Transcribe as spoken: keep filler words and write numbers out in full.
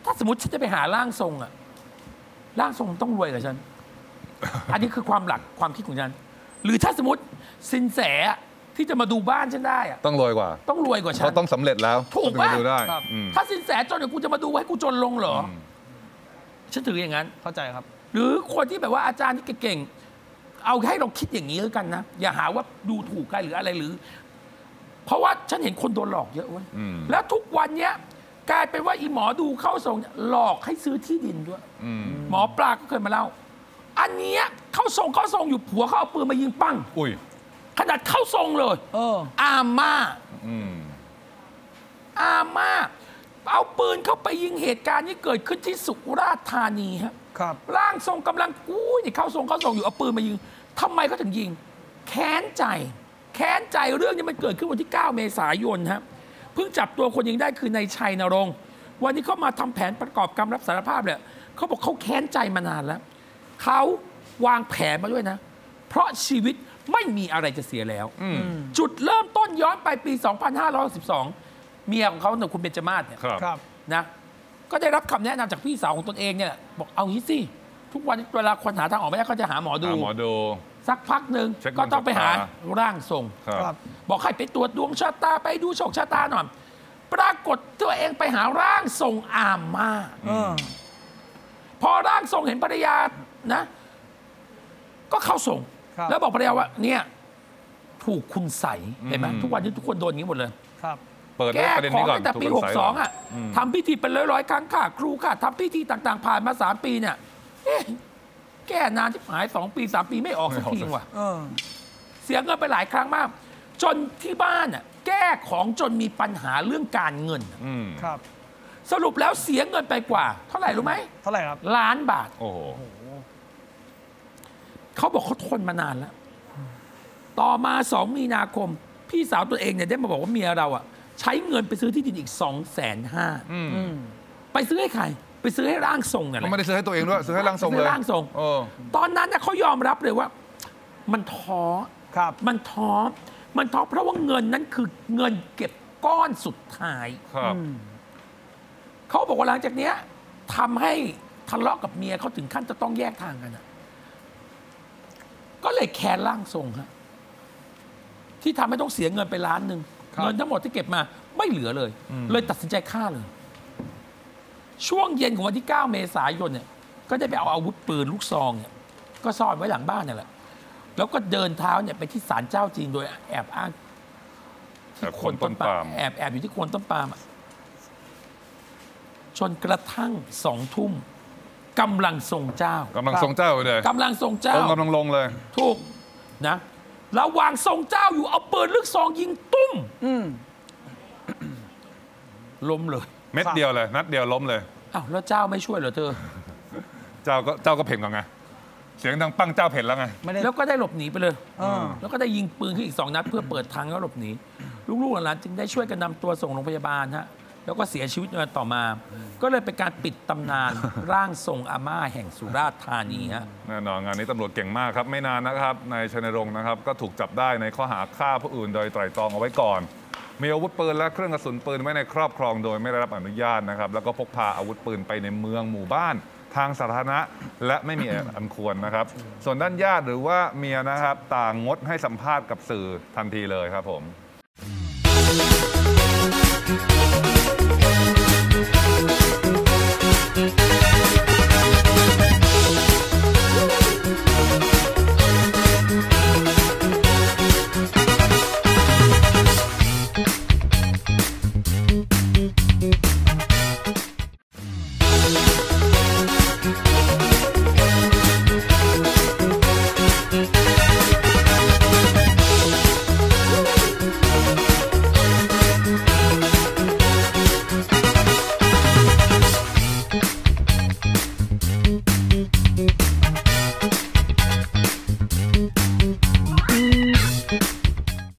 ถ้าสมมติฉันจะไปหาร่างทรงอะร่างทรงต้องรวยกับฉัน อันนี้คือความหลักความคิดของฉันหรือถ้าสมมติสินแสที่จะมาดูบ้านฉันได้อะต้องรวยกว่าต้องรวยกว่าฉันเขาต้องสำเร็จแล้วถูกป่ะดูได้ถ้าสินแสจนเดี๋ยวกูจะมาดูให้กูจนลงเหรอฉันถืออย่างนั้นเข้าใจครับหรือคนที่แบบว่าอาจารย์ที่เก่งๆเอาให้เราคิดอย่างนี้แล้วกันนะอย่าหาว่าดูถูกใครหรืออะไรหรือเพราะว่าฉันเห็นคนโดนหลอกเยอะเว้ยแล้วทุกวันเนี้ยกลายเป็นว่าอีหมอดูเข้าทรงหลอกให้ซื้อที่ดินด้วยหมอปลาก็เคยมาเล่าอันนี้เข้าทรงเข้าทรงอยู่ผัวเขาเอาปืนมายิงปั้งอุ้ยขนาดเข้าทรงเลยเอออาม่าอาม่าเอาปืนเข้าไปยิงเหตุการณ์นี้เกิดขึ้นที่สุราษฎร์ธานีฮะครับร่างทรงกำลังกู้นี่เข้าทรงเข้าทรงอยู่เอาปืนมายิงทำไมเขาถึงยิงแค้นใจแค้นใจเรื่องนี้มันเกิดขึ้นวันที่เก้าเมษายนฮะเพิ่งจับตัวคนยิงได้คือนายชัยนรงค์วันนี้เขามาทำแผนประกอบคำรับสารภาพเลยเขาบอกเขาแค้นใจมานานแล้วเขาวางแผนมาด้วยนะเพราะชีวิตไม่มีอะไรจะเสียแล้วจุดเริ่มต้นย้อนไปปี สองพันห้าร้อยหกสิบสอง เมียของเขาเนี่ยคุณเบญจมาศเนี่ยนะก็ได้รับคำแนะนำจากพี่สาวของตนเองเนี่ยบอกเอางี้สิทุกวันเวลาคนหาทางออกไม่ได้ก็จะหาหมอดูหมอดูสักพักหนึ่งก็ต้องไปหาร่างทรงบอกให้ไปตรวจดวงชะตาไปดูโชคชะตาหน่อยปรากฏตัวเองไปหาร่างทรงอาม่าพอร่างทรงเห็นภรรยานะก็เข้าทรงแล้วบอกภรรยาว่าเนี่ยถูกคุณใส่เห็นไหมทุกวันนี้ทุกคนโดนอย่างนี้หมดเลยแก้ของตั้งแต่ปีหกสิบสองอ่ะทำพิธีเป็นร้อยๆครั้งค่ะครูค่ะทำพิธีต่างๆผ่านมาสามปีเนี่ยแก้นานที่หายสองปีสามปีไม่ออกสักทีว่ะเสียเงินไปหลายครั้งมากจนที่บ้านอ่ะแก้ของจนมีปัญหาเรื่องการเงินครับสรุปแล้วเสียเงินไปกว่าเท่าไหร่รู้ไหมเท่าไหร่ครับล้านบาทโอ้โหเขาบอกเขาทนมานานแล้วต่อมาสองมีนาคมพี่สาวตัวเองเนี่ยได้มาบอกว่าเมียเราอ่ะใช้เงินไปซื้อที่ดินอีกสองแสนห้าไปซื้อให้ใครไปซื้อให้ร่างทรงเนี่ยแหละไม่ได้ซื้อให้ตัวเองด้วยซื้อให้ร่างทรงเลยร่างทรงตอนนั้นเขายอมรับเลยว่ามันท้อมันท้อมันท้อเพราะว่าเงินนั้นคือเงินเก็บก้อนสุดท้ายเขาบอกว่าหลังจากนี้ทำให้ทะเลาะกับเมียเขาถึงขั้นจะต้องแยกทางกันนะก็เลยแค้นร่างทรงฮะที่ทำให้ต้องเสียเงินไปล้านหนึ่งเงินทั้งหมดที่เก็บมาไม่เหลือเลยเลยตัดสินใจฆ่าเลยช่วงเย็นของวันที่เก้าเมษายนเนี่ยก็ได้ไปเอาอาวุธปืนลูกซองเนี่ยก็ซ่อนไว้หลังบ้านนี่แหละแล้วก็เดินเท้าเนี่ยไปที่ศาลเจ้าจีนโดยแอบอ้างที่โคนต้นปาล์มแอบแอบอยู่ที่โคนต้นปาล์มจนกระทั่งสองทุ่มกำลังทรงเจ้ากำลังทรงเจ้าเลยกำลังทรงเจ้ากำลังลงเลยถูกนะระหว่างทรงเจ้าอยู่เอาปืนลูกซองยิงตุ้มล้มเลยเม็ดเดียวเลยนัดเดียวล้มเลยอ้าวแล้วเจ้าไม่ช่วยเหรอเธอเจ้าก็เจ้าก็เพ่นก่อนไงเสียงดังปั้งเจ้าเพ่นแล้วไงแล้วก็ได้หลบหนีไปเลยแล้วก็ได้ยิงปืนขึ้นอีกสองนัดเพื่อเปิดทางแล้วหลบหนีลูกๆหลานจึงได้ช่วยกันนำตัวส่งโรงพยาบาลฮะแล้วก็เสียชีวิตในวันต่อมาก็เลยเป็นการปิดตำนานร่างทรงอาม่าแห่งสุราษฎร์ธานีฮะแน่นอนงานนี้ตำรวจเก่งมากครับไม่นานนะครับนายชัยนรงค์นะครับก็ถูกจับได้ในข้อหาฆ่าผู้อื่นโดยไตร่ตรองเอาไว้ก่อนมีอาวุธปืนและเครื่องกระสุนปืนไว้ในครอบครองโดยไม่ได้รับอนุญาตนะครับแล้วก็พกพาอาวุธปืนไปในเมืองหมู่บ้านทางสาธารณะและไม่มีอันควรนะครับส่วนด้านญาติหรือว่าเมียนะครับต่างงดให้สัมภาษณ์กับสื่อทันทีเลยครับผม